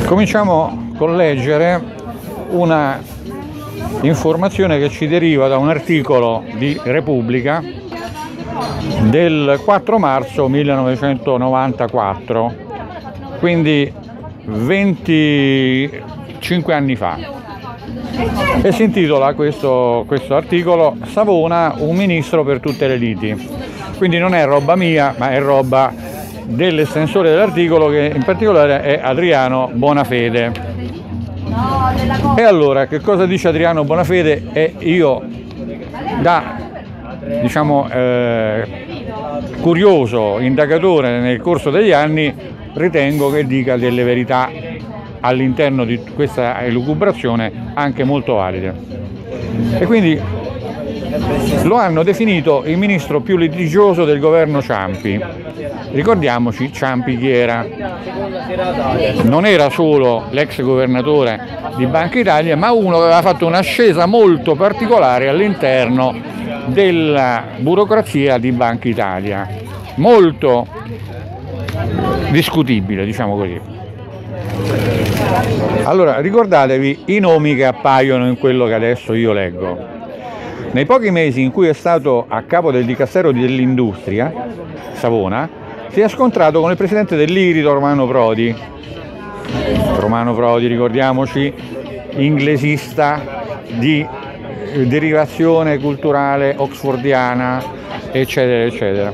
Cominciamo con leggere una informazione che ci deriva da un articolo di Repubblica del 4 marzo 1994, quindi 25 anni fa, e si intitola questo articolo "Savona, un ministro per tutte le liti". Quindi non è roba mia, ma è roba dell'estensore dell'articolo, che in particolare è Adriano Bonafede. E allora, che cosa dice Adriano Bonafede? E io, da curioso indagatore nel corso degli anni, ritengo che dica delle verità all'interno di questa elucubrazione anche molto valide. E quindi lo hanno definito il ministro più litigioso del governo Ciampi. Ricordiamoci Ciampi chi era. Non era solo l'ex governatore di Banca Italia, ma uno che aveva fatto un'ascesa molto particolare all'interno della burocrazia di Banca Italia, molto discutibile, diciamo così. Allora, ricordatevi i nomi che appaiono in quello che adesso io leggo. Nei pochi mesi in cui è stato a capo del Dicastero dell'Industria, Savona si è scontrato con il presidente dell'Irito, Romano Prodi. Romano Prodi, ricordiamoci, inglesista di derivazione culturale oxfordiana, eccetera, eccetera.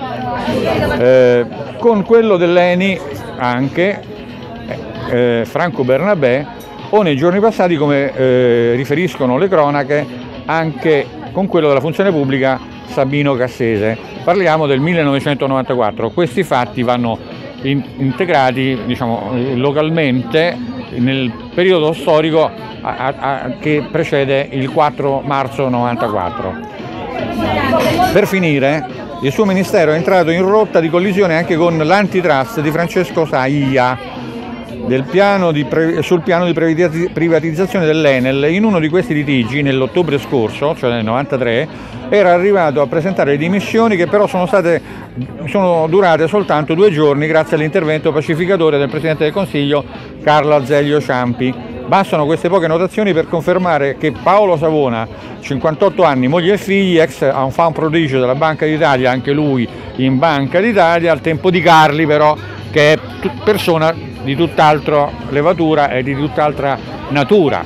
Con quello dell'ENI anche Franco Bernabé, o nei giorni passati, come riferiscono le cronache, anche con quello della funzione pubblica Sabino Cassese. Parliamo del 1994. Questi fatti vanno integrati, localmente nel periodo storico che precede il 4 marzo 94. Per finire, il suo ministero è entrato in rotta di collisione anche con l'antitrust di Francesco Saia sul piano di privatizzazione dell'Enel. In uno di questi litigi, nell'ottobre scorso, cioè nel 93, era arrivato a presentare le dimissioni, che però sono durate soltanto 2 giorni grazie all'intervento pacificatore del Presidente del Consiglio Carlo Azeglio Ciampi. Bastano queste poche notazioni per confermare che Paolo Savona, 58 anni, moglie e figli, ex enfant prodigio della Banca d'Italia, anche lui in Banca d'Italia, al tempo di Carli però, che è persona di tutt'altra levatura e di tutt'altra natura,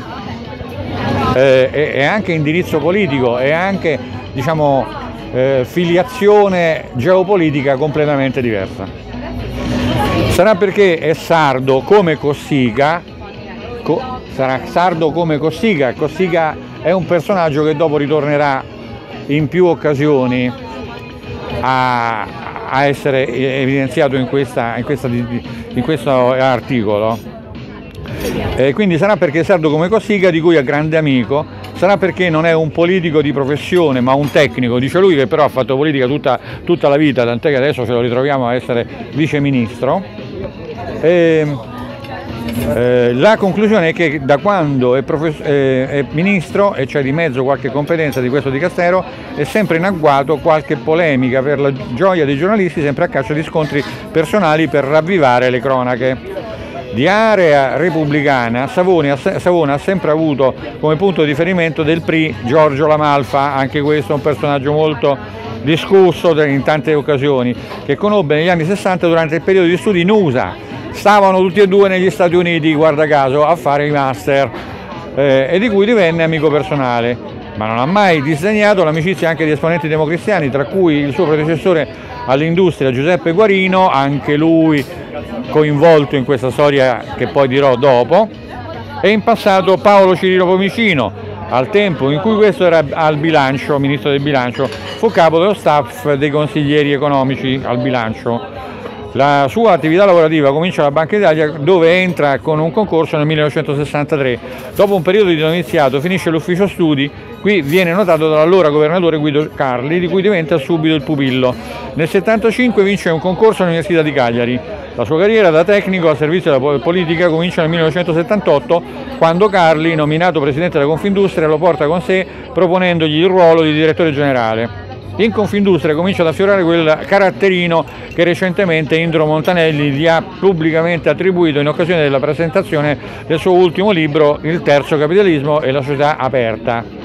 è anche indirizzo politico e anche filiazione geopolitica completamente diversa. Sarà perché è sardo come Cossiga, Cossiga è un personaggio che dopo ritornerà in più occasioni a essere evidenziato in questo articolo. Quindi sarà perché è sardo come Cossiga, di cui è grande amico, sarà perché non è un politico di professione ma un tecnico, dice lui, che però ha fatto politica tutta la vita, tant'è che adesso ce lo ritroviamo a essere vice ministro. La conclusione è che da quando è ministro e c'è di mezzo qualche competenza di questo dicastero, è sempre in agguato qualche polemica per la gioia dei giornalisti, sempre a caccia di scontri personali per ravvivare le cronache. Di area repubblicana, Savona ha sempre avuto come punto di riferimento del PRI Giorgio La Malfa, anche questo è un personaggio molto discusso in tante occasioni, che conobbe negli anni 60 durante il periodo di studi in USA. Stavano tutti e due negli Stati Uniti, guarda caso, a fare i master, e di cui divenne amico personale, ma non ha mai disdegnato l'amicizia anche di esponenti democristiani, tra cui il suo predecessore all'industria Giuseppe Guarino, anche lui coinvolto in questa storia che poi dirò dopo, e in passato Paolo Cirilo Pomicino, al tempo in cui questo era al bilancio, ministro del bilancio, fu capo dello staff dei consiglieri economici al bilancio. La sua attività lavorativa comincia alla Banca d'Italia, dove entra con un concorso nel 1963. Dopo un periodo di noviziato finisce l'ufficio studi, qui viene notato dall'allora governatore Guido Carli, di cui diventa subito il pupillo. Nel 1975 vince un concorso all'Università di Cagliari. La sua carriera da tecnico al servizio della politica comincia nel 1978, quando Carli, nominato presidente della Confindustria, lo porta con sé proponendogli il ruolo di direttore generale. In Confindustria comincia ad affiorare quel caratterino che recentemente Indro Montanelli gli ha pubblicamente attribuito in occasione della presentazione del suo ultimo libro, Il terzo capitalismo e la società aperta.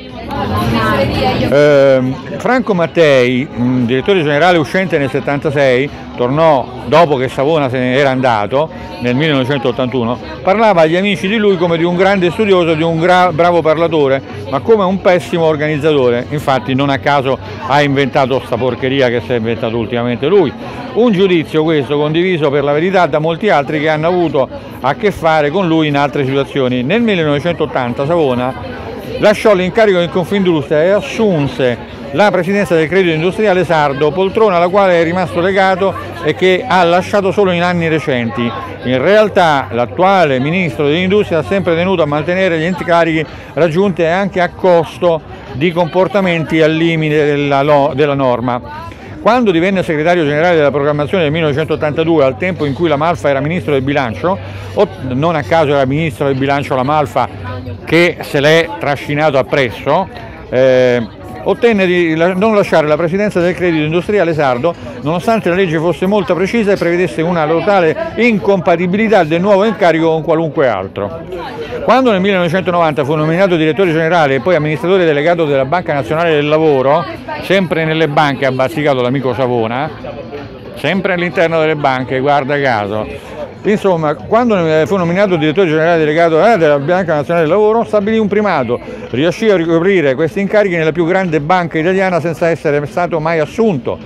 Franco Mattei, direttore generale uscente nel 76, tornò dopo che Savona se ne era andato nel 1981, parlava agli amici di lui come di un grande studioso, di un bravo parlatore, ma come un pessimo organizzatore. Infatti non a caso ha inventato sta porcheria che si è inventato ultimamente lui. Un giudizio questo condiviso per la verità da molti altri che hanno avuto a che fare con lui in altre situazioni. Nel 1980 Savona lasciò l'incarico in Confindustria e assunse la presidenza del Credito Industriale Sardo, poltrona alla quale è rimasto legato e che ha lasciato solo in anni recenti. In realtà l'attuale ministro dell'Industria ha sempre tenuto a mantenere gli incarichi raggiunti anche a costo di comportamenti al limite della norma. Quando divenne segretario generale della programmazione nel 1982, al tempo in cui La Malfa era ministro del bilancio, non a caso era ministro del bilancio La Malfa che se l'è trascinato appresso, ottenne di non lasciare la presidenza del Credito Industriale Sardo, nonostante la legge fosse molto precisa e prevedesse una totale incompatibilità del nuovo incarico con qualunque altro. Quando nel 1990 fu nominato direttore generale e poi amministratore delegato della Banca Nazionale del Lavoro, sempre nelle banche ha bazzicato l'amico Savona, sempre all'interno delle banche, guarda caso. Insomma, quando fu nominato direttore generale delegato della Banca Nazionale del Lavoro, stabilì un primato, riuscì a ricoprire questi incarichi nella più grande banca italiana senza essere stato mai assunto.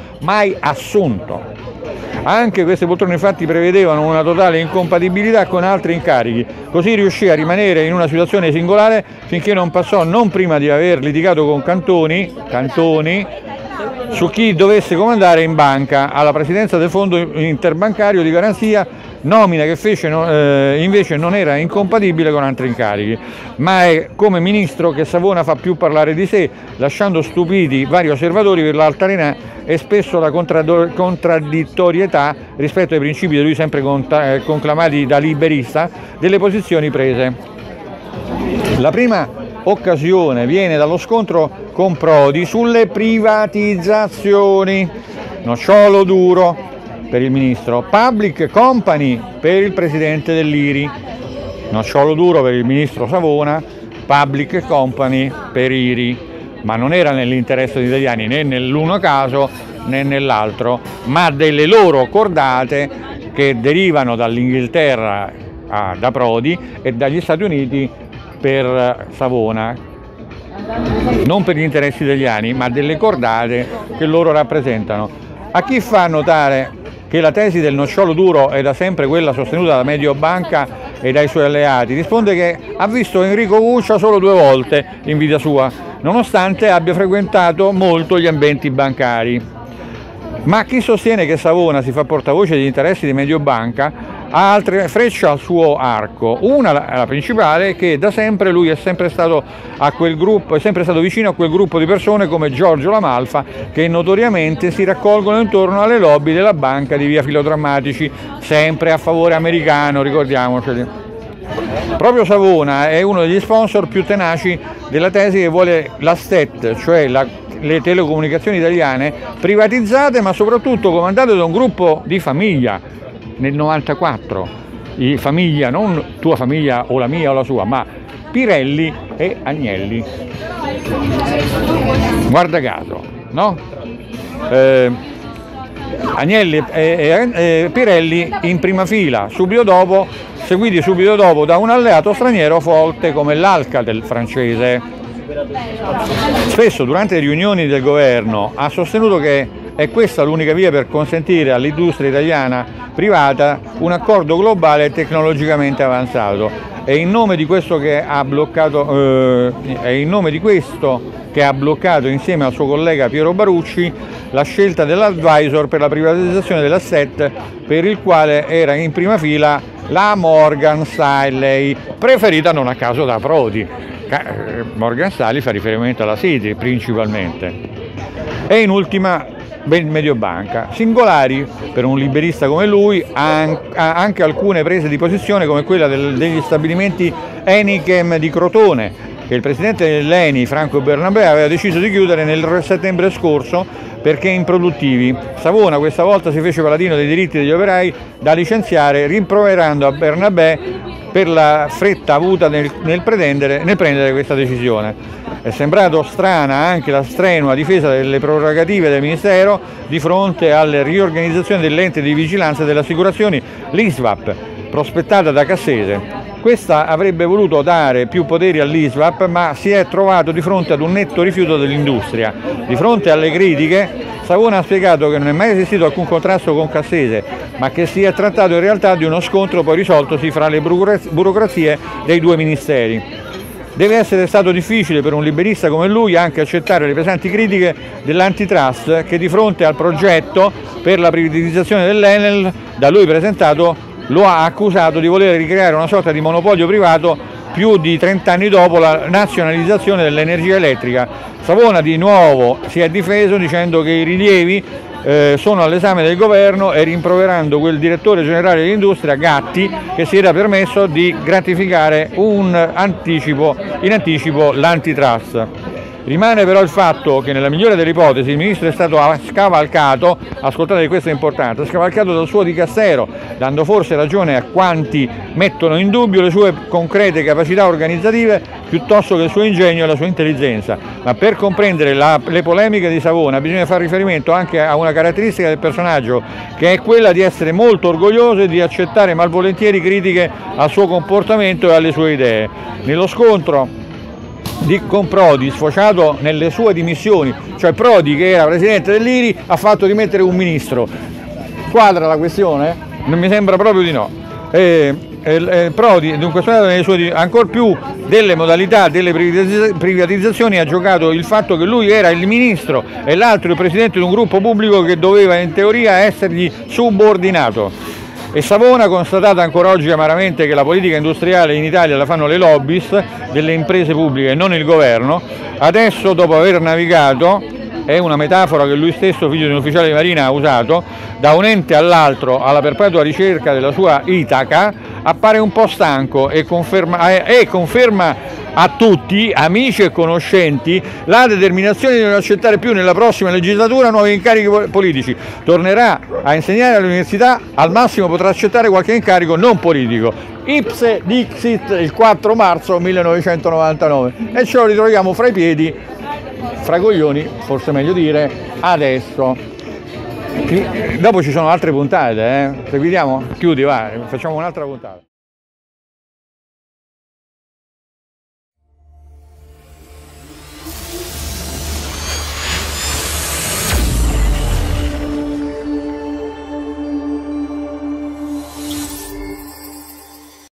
Anche queste poltrone infatti prevedevano una totale incompatibilità con altri incarichi, così riuscì a rimanere in una situazione singolare finché non passò, non prima di aver litigato con Cantoni, su chi dovesse comandare in banca alla presidenza del fondo interbancario di garanzia, nomina che fece invece non era incompatibile con altri incarichi, ma è come ministro che Savona fa più parlare di sé, lasciando stupiti vari osservatori per l'altalenà e spesso la contraddittorietà rispetto ai principi di lui sempre conclamati da liberista delle posizioni prese. La prima occasione viene dallo scontro con Prodi sulle privatizzazioni, nocciolo duro per il ministro, public company per il presidente dell'IRI, nocciolo duro per il ministro Savona, public company per IRI, ma non era nell'interesse degli italiani né nell'uno caso né nell'altro, ma delle loro cordate che derivano dall'Inghilterra da Prodi e dagli Stati Uniti per Savona, non per gli interessi italiani, ma delle cordate che loro rappresentano. A chi fa notare che la tesi del nocciolo duro è da sempre quella sostenuta da Mediobanca e dai suoi alleati, risponde che ha visto Enrico Guccia solo 2 volte in vita sua, nonostante abbia frequentato molto gli ambienti bancari. Ma chi sostiene che Savona si fa portavoce degli interessi di Mediobanca ha altre frecce al suo arco. Una, la principale, è che da sempre lui è sempre stato vicino a quel gruppo di persone come Giorgio La Malfa che notoriamente si raccolgono intorno alle lobby della banca di via Filodrammatici, sempre a favore americano, ricordiamoceli. Proprio Savona è uno degli sponsor più tenaci della tesi che vuole la STET, cioè le telecomunicazioni italiane privatizzate ma soprattutto comandate da un gruppo di famiglia. Nel 94, famiglia, non tua famiglia o la mia o la sua, ma Pirelli e Agnelli. Guarda caso, no? Agnelli e Pirelli in prima fila, seguiti subito dopo da un alleato straniero forte come l'Alcatel francese. Spesso durante le riunioni del governo ha sostenuto che è questa l'unica via per consentire all'industria italiana privata un accordo globale tecnologicamente avanzato. È in nome di questo che ha bloccato insieme al suo collega Piero Barucci la scelta dell'advisor per la privatizzazione della STET, per il quale era in prima fila la Morgan Stanley, preferita non a caso da Prodi. Morgan Stanley fa riferimento alla Citi principalmente. E in ultima Mediobanca. Singolari per un liberista come lui anche alcune prese di posizione come quella degli stabilimenti Enichem di Crotone, che il presidente dell'ENI, Franco Bernabé, aveva deciso di chiudere nel settembre scorso perché improduttivi. Savona questa volta si fece paladino dei diritti degli operai da licenziare, rimproverando a Bernabé per la fretta avuta nel prendere questa decisione. È sembrato strana anche la strenua difesa delle prerogative del Ministero di fronte alle riorganizzazioni dell'ente di vigilanza delle assicurazioni, l'ISVAP, prospettata da Cassese. Questa avrebbe voluto dare più poteri all'ISVAP, ma si è trovato di fronte ad un netto rifiuto dell'industria. Di fronte alle critiche, Savona ha spiegato che non è mai esistito alcun contrasto con Cassese, ma che si è trattato in realtà di uno scontro poi risoltosi fra le burocrazie dei due ministeri. Deve essere stato difficile per un liberista come lui anche accettare le pesanti critiche dell'antitrust che di fronte al progetto per la privatizzazione dell'Enel da lui presentato lo ha accusato di voler ricreare una sorta di monopolio privato più di 30 anni dopo la nazionalizzazione dell'energia elettrica. Savona di nuovo si è difeso dicendo che i rilievi sono all'esame del governo e rimproverando quel direttore generale dell'industria, Gatti, che si era permesso di gratificare in anticipo l'antitrust. Rimane però il fatto che nella migliore delle ipotesi il ministro è stato scavalcato, ascoltate questo è importante, scavalcato dal suo dicastero, dando forse ragione a quanti mettono in dubbio le sue concrete capacità organizzative piuttosto che il suo ingegno e la sua intelligenza. Ma per comprendere le polemiche di Savona bisogna fare riferimento anche a una caratteristica del personaggio, che è quella di essere molto orgoglioso e di accettare malvolentieri critiche al suo comportamento e alle sue idee. Nello scontro con Prodi, sfociato nelle sue dimissioni, cioè Prodi che era presidente dell'IRI ha fatto rimettere un ministro. Quadra la questione? Non mi sembra proprio di no. Prodi, dunque, ancor più delle modalità delle privatizzazioni ha giocato il fatto che lui era il ministro e l'altro il presidente di un gruppo pubblico che doveva in teoria essergli subordinato. E Savona ha constatato ancora oggi amaramente che la politica industriale in Italia la fanno le lobbyist delle imprese pubbliche e non il governo. Adesso, dopo aver navigato, è una metafora che lui stesso, figlio di un ufficiale di marina, ha usato, da un ente all'altro alla perpetua ricerca della sua Itaca, appare un po' stanco e conferma a tutti, amici e conoscenti, la determinazione di non accettare più nella prossima legislatura nuovi incarichi politici. Tornerà a insegnare all'università, al massimo potrà accettare qualche incarico non politico. Ipse dixit il 4 marzo 1999 e ce lo ritroviamo fra i piedi, fra coglioni, forse meglio dire, adesso. Dopo ci sono altre puntate, seguiamo? Chiudi, vai, facciamo un'altra puntata.